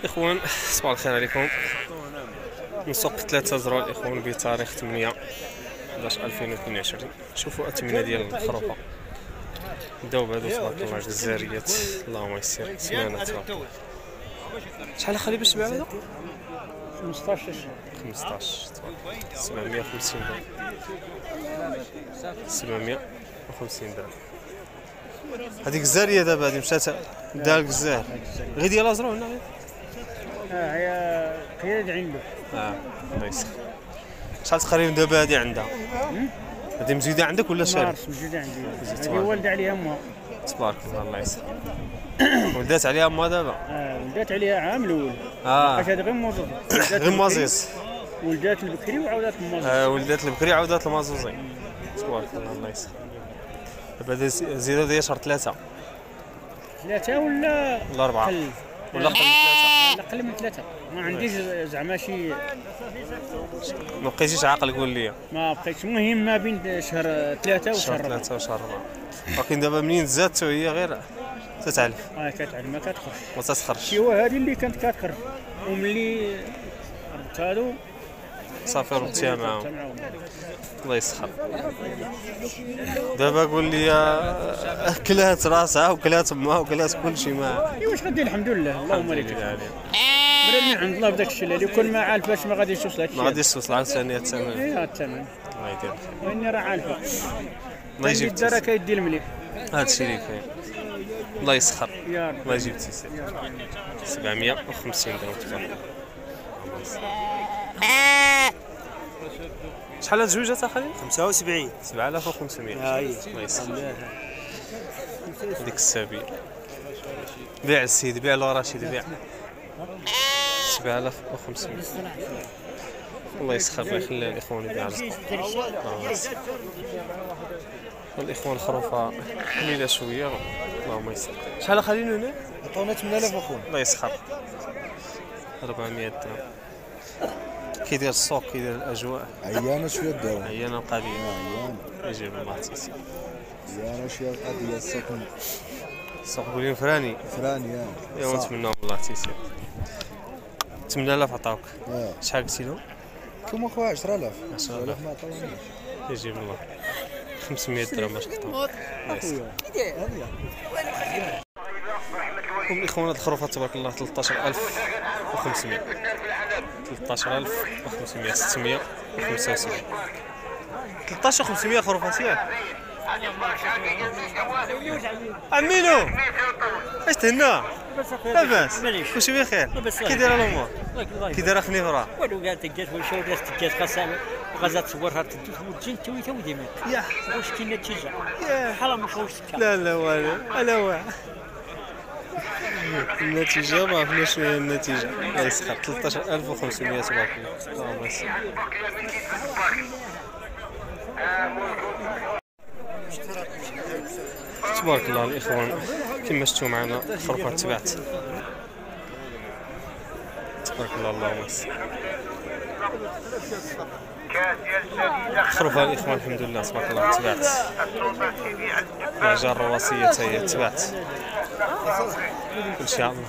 اخوان صباح الخير عليكم. من سوق 3 زرو الاخوان بتاريخ 8/11/2022. شوفوا الثمنه ديال الخروفه بداو بهادو تبارك الله الجزاريات، اللهم يسر. سمانه تبارك الله. شحال خلي باش تبيع هذا؟ 15 تبارك الله. 750 درهم. 750 درهم. هذيك الزاريه دابا هذه مشات دار الجزار غير ديال ازرو هنا غير. هي قياد عنده. الله يسر. شحال تقريبا دابا هذه عندها؟ هذه مزيده عندك ولا شاري؟ مزيده عندي. هذه والده عليها امها. تبارك الله. الله يسر. ولدات عليها امها دابا؟ ولدات عليها عام الاول. بقات هذه غير موزوز. غير مازيس. ولدات البكري وعاودات المازوز. ولدات البكري عاودات المازوزي. تبارك الله. الله يسر. دابا زيدوا ديال شهر 3 ولا 4 ولا قل من 3؟ لا قل من 3. ما عنديش زعما شي، ما بقيتيش عاقل قول لي. ما بقيتش. المهم ما بين شهر 3 وشهر 4. وشهر 4. ولكن دابا منين زادت هي غير تتعلف. كتعلف ما كتخرج. ما تتخرجش. ايوا هذه اللي كانت كتخرج وملي ربط هادو صافي ربطيها معاهم. الله يسخر. دابا قول لي كلات راسها وكلات امها وكلات كلشي معاها. ايوا واش غدير؟ الحمد لله اللهم لك الحمد. براني عند الله بداك الشيء اللي كل ما عارفاش ما غاديش توصل هادشي. ما غاديش توصل عاوتاني الثمن. الثمن. الله يدير الخير. واني راه عارفه. الله يجيب الدار كيدي المليح. هادشي اللي كاين. الله يسخر. يا رب. الله يجيب تيسير. 750 درهم تبارك الله. شحال هاد الجوج اخاي؟ 75. 7500. الله يسخر. هذيك السابيه. بيع السيد، بيع له رشيد، بيع 7500. الله يسخر. الله يخلي الاخوان يبيع رزقهم. الاخوان خروفه قليله شويه. اللهم يسر. شحال خلينا هنا؟ عطونا 8000 اخونا. الله يسخر. 400 درهم. كيدير السوق، كيدير الاجواء. عيانه شويه الدار. عيانه القضيه. عيانه. يجيب الله تيسير. عيانه شويه القضيه السوق. السوق قولي فراني. فراني ايوا نتمناو الله تيسير. 8000 عطاوك. شحال قلتي لهم؟ كم اخويا 10000. 10000 ما عطاوناش. يجيب الله. 500 درهم باش قطعوا. الاخوان هاد الخروفه تبارك الله 13500. 13500 675. 13500 خروفات ياك عمينو. اش تهنا؟ لاباس كلشي بخير. كي دايره الامور؟ كي دايره خنيفره؟ والو كاع تجات وشاو داز تجات خاصها غازا تصورها تدوز وتجي توي ديما. ياه واش كاين نتيجه؟ ياه بحال ما شوش تكا. لا والو. الا واعر النتيجه ما عرفناش شنو هي النتيجه. الله يسخر. 13500 تبارك الله. اللهم يسر. تبارك الله الاخوان كما شفتوا معنا الخروفات تبعت. تبارك الله. اللهم يسر. خروفها الاخوان الحمد لله تبارك الله تبعت. الجار الراسيه حتى هي تبعت. ان شاء الله.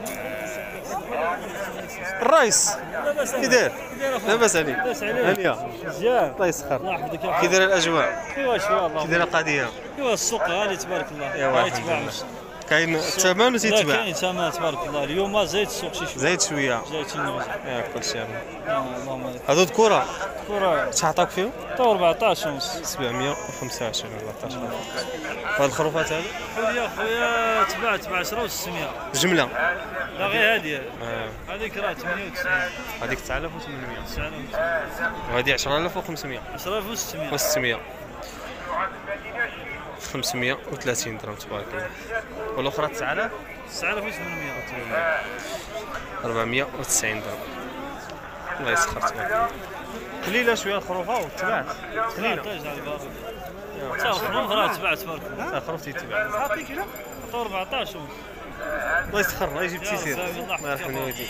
الرئيس كي داير؟ لاباس عليك؟ هانيه مزيان. الله يسخر. الله يحفظك. كي داير الاجواء؟ ايوا شويه الله. كي داير القضيه؟ ايوا السوق غالي تبارك الله. ايوا الحمد لله. كاين الثمن وتيتباع. كاين ثمن تبارك الله. اليوم زايد السوق شي شويه. زايد شويه. زايد شي نوع. كلشي يلاه. اللهم بارك. هادو ذكوره. كره شحال عطاوك فيهم؟ تو 14 ونص. 725. 14. هاد الخروفات هادو؟ خويا تبعت ب 10 و600 جمله. لا غير هذه. هذيك راه 98. هذيك 9800. 9800. وهذه 10500. 10600. و600. 530 درهم تبارك الله. والاخرى 9000. 9800. 490 درهم. الله يسخر تبارك الله. قليله شويه الخروفه وتباعت. قليله. الخروف تبعت تبارك الله. خروف تيتباع. تو 14 ونص. الله يسخر. الله يجيب تيسير. الله يرحم والديك.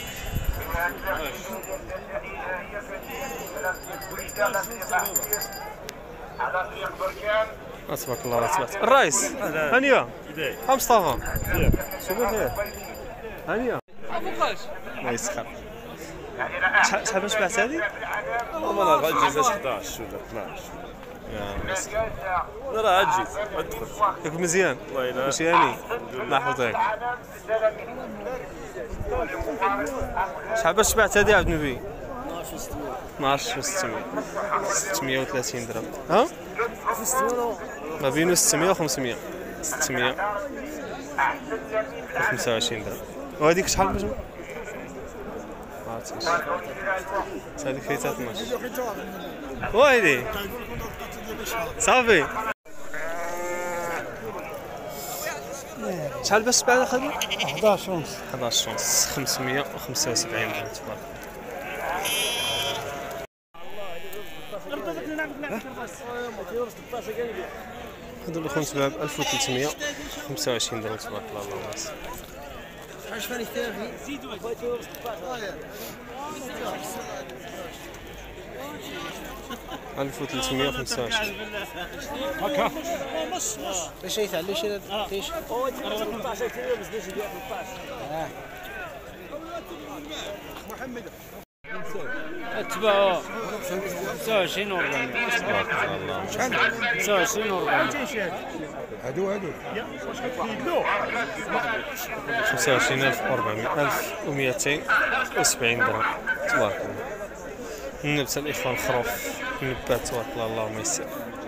تبارك الله تبارك. الرئيس هانيه. مصطفى شوفوا خير. هانيه الله يسخر. شحال باش بعت هذه؟ والله راه غتجي فاش 11 ولا 12. يا الله يسخر. لا راه غتجي غتدخل. ياك مزيان؟ والله إلا ماشي هاني؟ الله يحفظك. شحال باش بعت هذه عبد النبي؟ 12600. 630 درهم. ها؟ ما بين 600 و 500. 625 درهم. وهذيك شحال باش؟ ما عرفتش. هذيك فيها 12. ويلي صافي. شحال باش تباع اخويا؟ 11 ونص. 11 ونص. 575 درهم تبارك. هادو الاخوان تباع ب 1325 درهم تبارك الله. الله يسر. عاش فاني كتافي زيدوا 1325. هكا ايش يتعلي شي فيش اتباعوا 29 و 400. تبارك الله. شحال 29 و 400. هادو 25470 درهم تبارك الله. النبته الاخوان خروف النبات تبارك الله. اللهم يسر.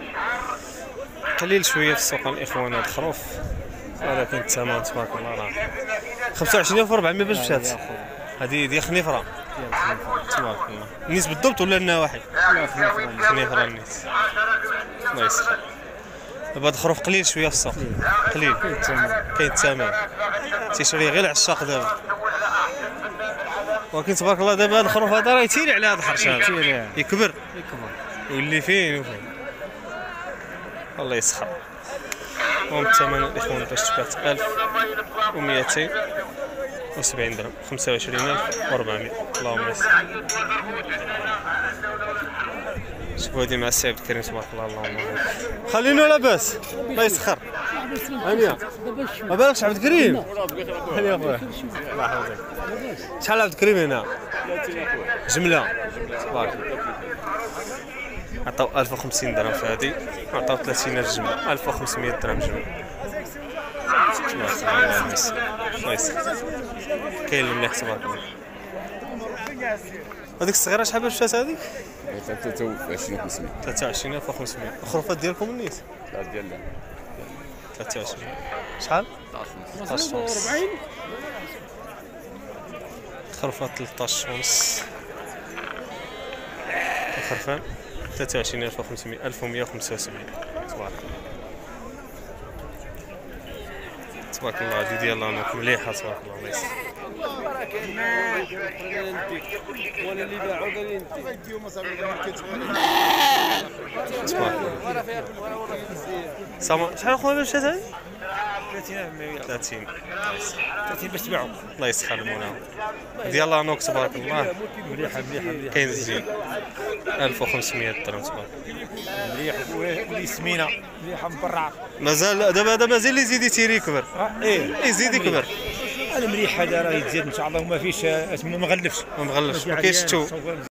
قليل شويه في السوق الاخوان هاد الخروف، ولكن الثمن تبارك الله راه 25400 باش مشات. هذه ديال خنيفره تبارك الله. النيس بالضبط ولا النواحي؟ خنيفره النيس. الله يسر. دابا هاد الخروف قليل شويه في السوق، قليل كاين الثمن تيشري غير العشاق دابا، ولكن تبارك الله دابا هاد الخروف هذا راه يتيري على هاد الحرش هذا، يكبر يولي فين وفين. الله يسخر. المهم الثمن الاخوان باش تبات 1270 درهم. 25400. اللهم يسر. شوفوا هادي مع السي عبد الكريم تبارك الله. اللهم بارك. خلينا لاباس. الله يسخر. هانيه ما بالكش عبد الكريم؟ هانيه اخويا الله يحفظك. شحال عبد الكريم هنا؟ جمله تبارك الله. عطاو 1050 درهم في هذه، عطاو 30000 جمله. 1500 درهم جمله. تبارك الله. الله يسر. الله يسر. كاين اللي مليح تبارك الله. هذيك الصغيره شحال باش مشات هذيك؟ 23500. 23500. الخروفات ديالكم النيت؟ لا ديالنا 23. شحال؟ 13 ونص. الخروفات 13 ونص. الخرفان 23500. 1175 تبارك الله. تبارك الله. هذه ديال لانوك مليحه تبارك الله. الله يسر. ولا اللي باعوا قال لي انت تبارك الله. شحال اخويا باش مشات هذه؟ 30 باش تبيعوا. الله يسخر المناوب ديال لانوك تبارك الله. مليحه مليحه كاين زين 1500 درهم تبارك مليح ولي سمينه مليحه مبرعه. مازال دابا مازال اللي يزيد يتيري يكبر. ايه يزيد يكبر. هذا مليح هذا راه يتزاد ان شاء الله وما فيش ما مغلفش ما مغلفش ما كاينش التو.